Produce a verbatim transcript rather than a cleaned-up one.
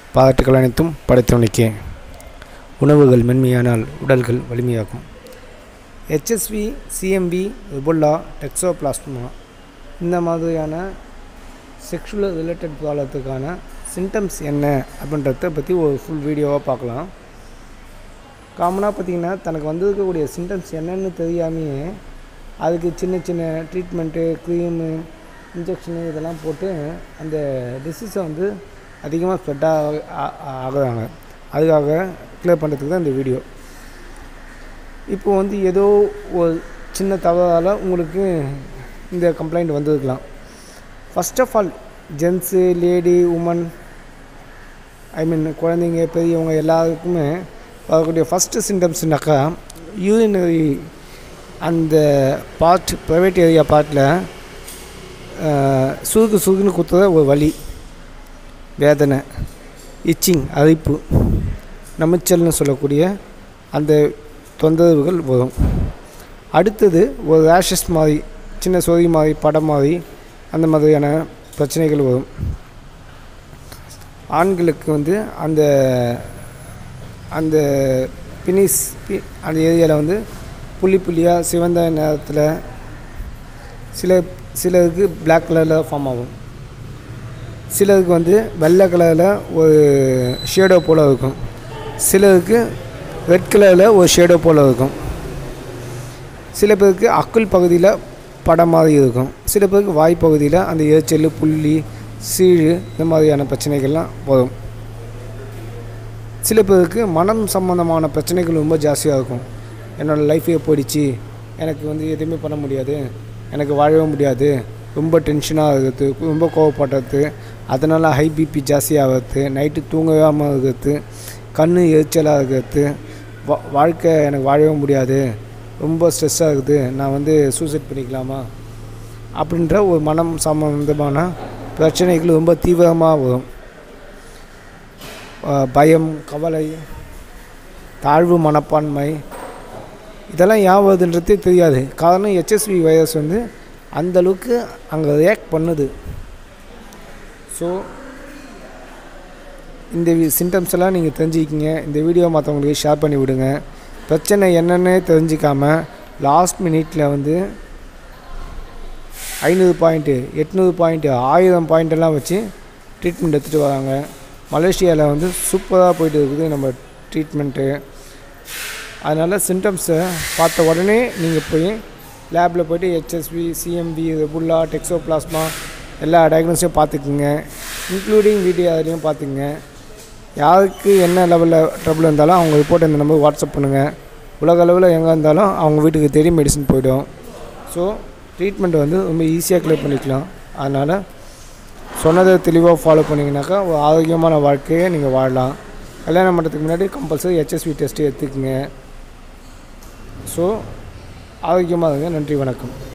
பாராட்டுகள் அனைத்தும் படைத்தவனுக்கே. உணவுகள் மென்மையானால் உடல்கள் வலிமையாகும். H S V, C M V, Ebola, toxoplasma இந்த மாதிரியான செக்ஷுவல் ரிலேட்டட் ப்ராப்ளத்துக்கான சிம்டம்ஸ் என்ன அப்படின்றத பற்றி ஒரு ஃபுல் வீடியோவாக பார்க்கலாம். காமனாக பார்த்திங்கன்னா தனக்கு வந்திருக்கக்கூடிய சிம்டம்ஸ் என்னென்னு தெரியாமையே அதுக்கு சின்ன சின்ன ட்ரீட்மெண்ட்டு, க்ரீமு, இன்ஜெக்ஷனு இதெல்லாம் போட்டு அந்த டிசீஸை வந்து அதிகமாக ஸ்ப்ரெட் ஆகுறாங்க. அதுக்காக கிளியர் பண்ணுறதுக்கு தான் இந்த வீடியோ. இப்போது வந்து ஏதோ ஒரு சின்ன தவறால் உங்களுக்கு இந்த கம்ப்ளைண்ட் வந்திருக்கலாம். First of all gents, lady, woman, I mean குழந்தைங்க, பெரியவங்க எல்லாருக்குமே வரக்கூடிய ஃபஸ்ட்டு சிம்டம்ஸ்னாக்கா யூரினரி அந்த பார்ட், ப்ரைவேட் ஏரியா பார்ட்டில் சுருக்கு சுருக்குன்னு குத்துற ஒரு வலி, வேதனை, இச்சிங், அரிப்பு, நமைச்சல்னு சொல்லக்கூடிய அந்த தொந்தரவுகள் வரும். அடுத்தது ஒரு ரேஷஸ் மாதிரி, சின்ன சொறி மாதிரி, படம் மாதிரி, அந்த மாதிரியான பிரச்சனைகள் வரும். ஆண்களுக்கு வந்து அந்த அந்த பினிஸ் அந்த ஏரியாவில் வந்து புள்ளி புள்ளியாக சிவந்த நேரத்தில் சில சிலருக்கு பிளாக் கலரில் ஃபார்ம் ஆகும். சிலருக்கு வந்து வெள்ளை கலரில் ஒரு ஷேடோ போல் இருக்கும். சிலருக்கு ரெட் கலரில் ஒரு ஷேடோ போல் இருக்கும். சில பேருக்கு அக்குள் பகுதியில் படம் மாதிரி இருக்கும். சில பேருக்கு வாய் பகுதியில் அந்த எரிச்சல், புள்ளி, சீழு இந்த மாதிரியான பிரச்சனைகள்லாம் வரும். சில பேருக்கு மனம் சம்பந்தமான பிரச்சனைகள் ரொம்ப ஜாஸ்தியாக இருக்கும். என்னோடய லைஃபே போயிடுச்சு, எனக்கு வந்து எதுவுமே பண்ண முடியாது, எனக்கு வாழவே முடியாது, ரொம்ப டென்ஷனாக இருக்கிறது, ரொம்ப கோவப்படுறது, அதனால் ஹை பிபி ஜாஸ்தியாகிறது, நைட்டு தூங்காமல் இருக்கிறது, கண் எரிச்சலாக இருக்கிறது, வா வாழ்க்கை எனக்கு வாழவே முடியாது, ரொம்ப ஸ்ட்ரெஸ்ஸாக இருக்குது, நான் வந்து சூசைட் பண்ணிக்கலாமா அப்படின்ற ஒரு மனம் சம்பந்தமான பிரச்சனைகள் ரொம்ப தீவிரமாக வரும். பயம், கவலை, தாழ்வு மனப்பான்மை இதெல்லாம் ஏன் வருதுன்றதே தெரியாது. காரணம் H S V வைரஸ் வந்து அந்தளவுக்கு அங்கே ரியாக்ட் பண்ணுது. ஸோ இந்த சிம்டம்ஸ் எல்லாம் நீங்கள் தெரிஞ்சுக்கிங்க. இந்த வீடியோ மற்றவங்களுக்கு ஷேர் பண்ணி விடுங்க. பிரச்சனை என்னென்னு தெரிஞ்சிக்காமல் லாஸ்ட் மினிட்டில் வந்து ஐநூறு பாயிண்ட்டு, எட்நூறு பாயிண்ட்டு, ஆயிரம் பாயிண்டெல்லாம் வச்சு ட்ரீட்மெண்ட் எடுத்துகிட்டு வராங்க. மலேசியாவில் வந்து சூப்பராக போய்ட்டு இருக்குது நம்ம ட்ரீட்மெண்ட்டு. அதனால் சிம்டம்ஸை பார்த்த உடனே நீங்கள் போய் லேபில் போய்ட்டு H S V, C M V, Ebola, toxoplasma எல்லா டயக்னோஸையும் பார்த்துக்குங்க. இன்க்ளூடிங் வீடியோ அதுலேயும் பார்த்துக்குங்க. யாருக்கு என்ன லெவலில் ட்ரபிள் இருந்தாலும் அவங்க ரிப்போர்ட் இந்த நம்பர் வாட்ஸ்அப் பண்ணுங்கள். உலக அளவில் எங்கே இருந்தாலும் அவங்க வீட்டுக்கு தேடி மெடிசன் போய்டும். ஸோ ட்ரீட்மெண்ட் வந்து ரொம்ப ஈஸியாக கிளியர் பண்ணிக்கலாம். அதனால் சொன்னதை தெளிவாக ஃபாலோ பண்ணிங்கனாக்கா ஒரு ஆரோக்கியமான வாழ்க்கையை நீங்கள் வாழலாம். கல்யாணம் பண்ணுறதுக்கு முன்னாடி compulsory H S V test எடுத்துக்கங்க. ஸோ ஆரோக்கியமாக இருங்க. நன்றி, வணக்கம்.